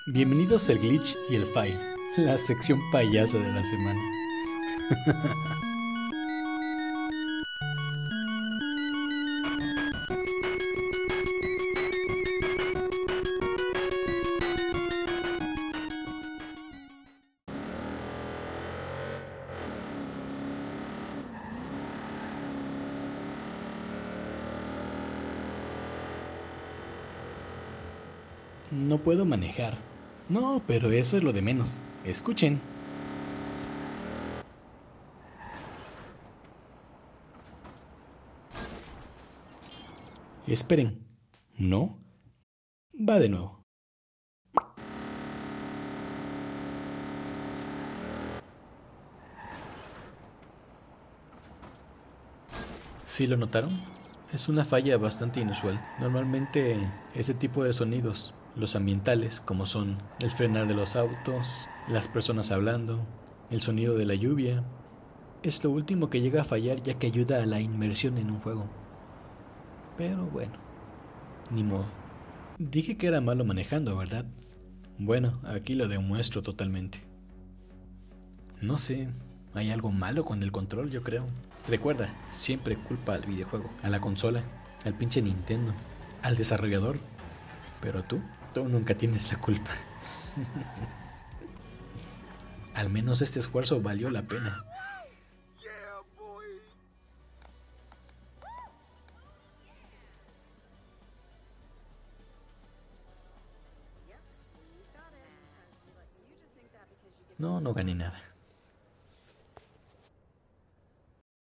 Bienvenidos al Glitch y el Fail, la sección payaso de la semana. No puedo manejar. No, pero eso es lo de menos. Escuchen. Esperen. ¿No? Va de nuevo. ¿Sí lo notaron? Es una falla bastante inusual. Normalmente ese tipo de sonidos, los ambientales, como son el frenar de los autos, las personas hablando, el sonido de la lluvia, es lo último que llega a fallar ya que ayuda a la inmersión en un juego. Pero bueno, ni modo. Dije que era malo manejando, ¿verdad? Bueno, aquí lo demuestro totalmente. No sé, hay algo malo con el control, yo creo. Recuerda, siempre culpa al videojuego, a la consola, al pinche Nintendo, al desarrollador. Pero tú nunca tienes la culpa. Al menos este esfuerzo valió la pena. No gané nada.